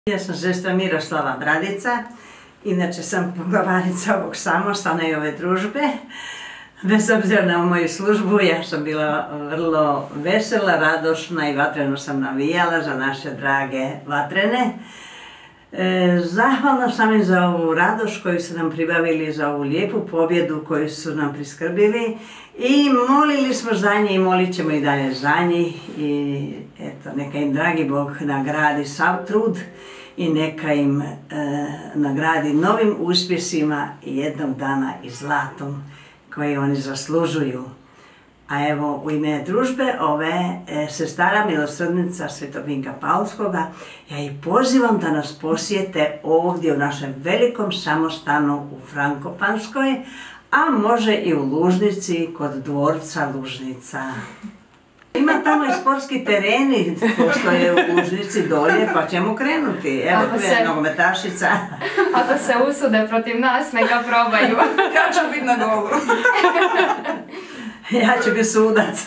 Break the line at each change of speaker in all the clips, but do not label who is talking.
Ja sam sestra Miroslava Bradica, inače sam poglavarica ovog samostana i ove družbe. Bez obzira na moju službu, ja sam bila vrlo vesela, radošna i vatreno sam navijala za naše drage vatrene. Zahvalna sam im za ovu radost koju su nam pribavili, za ovu lijepu pobjedu koju su nam priskrbili i molili smo za njih i molit ćemo i dalje za njih i eto, neka im dragi Bog nagradi sav trud i neka im nagradi novim uspjesima i jednog dana i zlatom koje oni zaslužuju. A evo, u ime družbe ove sestara milosrdnica Svetog Vinka Paulskoga, ja ih pozivam da nas posjete ovdje u našem velikom samostanu u Frankopanskoj, a može i u Lužnici kod dvorca Lužnica. Ima tamo i sportski tereni, postoje u Lužnici dolje, pa ćemo krenuti. Evo, tu je nogometašica.
Ako se usude protiv nas, neka probaju.
Ja ću biti na golu.
Ja ću biti sudac.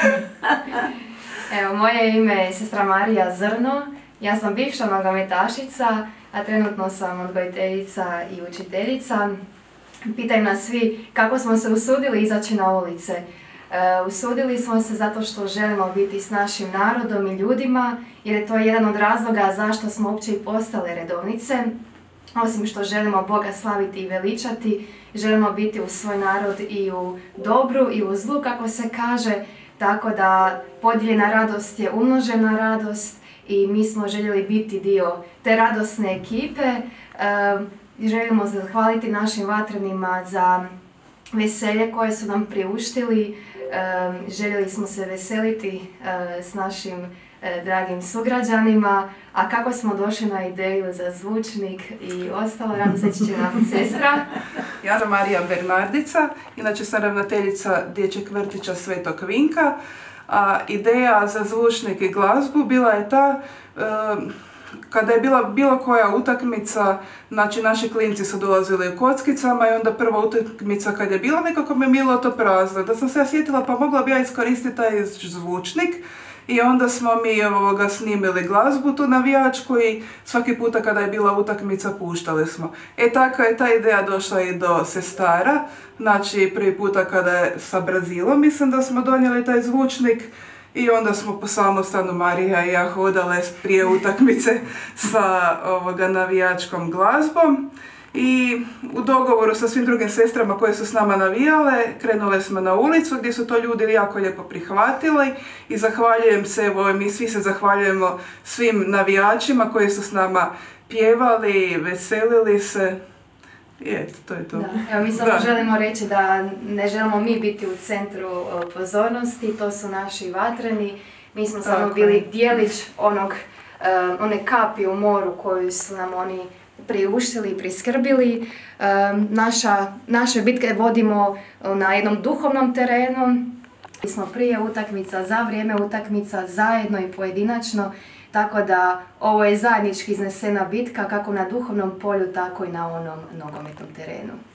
Evo, moje ime je sestra Marija Zrno. Ja sam bivša nogometašica, a trenutno sam odgojiteljica i učiteljica. Pitaju nas svi kako smo se usudili izaći na ulice. Usudili smo se zato što želimo biti s našim narodom i ljudima, jer je to jedan od razloga zašto smo uopće i postale redovnice. Osim što želimo Boga slaviti i veličati, želimo biti uz svoj narod i u dobru i u zlu, kako se kaže, tako da podijeljena radost je umnožena radost i mi smo željeli biti dio te radosne ekipe. Želimo zahvaliti našim vatrenima za veselje koje su nam priuštili. Željeli smo se veseliti s našim dragim sugrađanima, a kako smo došli na ideju za zvučnik i ostalo, reći će nam sestra.
Ja sam Marija Bernardica, inače sam ravnateljica Dječjeg vrtića Svetog Vinka, a ideja za zvučnik i glazbu bila je ta kada je bila bilo koja utakmica, znači naši klinci su dolazili u kockicama i onda prva utakmica kad je bila, nekako mi je bilo to prazno. Da sam se ja sjetila pa mogla bi ja iskoristiti taj zvučnik i onda smo mi snimili glazbu tu navijačku i svaki puta kada je bila utakmica puštali smo. Tako je ta ideja došla i do sestara, znači prvi puta kada je sa Brazilom mislim da smo donijeli taj zvučnik. I onda smo po samostanu Marija i ja hodale prije utakmice sa navijačkom glazbom. I u dogovoru sa svim drugim sestrama koje su s nama navijale, krenule smo na ulicu gdje su to ljudi jako lijepo prihvatili. I zahvaljujem se, evo mi svi se zahvaljujemo svim navijačima koji su s nama pjevali, veselili se. I eto, to je to.
Da. Evo, mi samo želimo reći da ne želimo mi biti u centru pozornosti, to su naši vatreni. Mi smo samo bili dijelić one kapi u moru koju su nam oni priuštili i priskrbili. Naše bitke vodimo na jednom duhovnom terenu. Mi smo prije utakmica, za vrijeme utakmica, zajedno i pojedinačno. Tako da ovo je zajednički iznesena bitka kako na duhovnom polju, tako i na onom nogometnom terenu.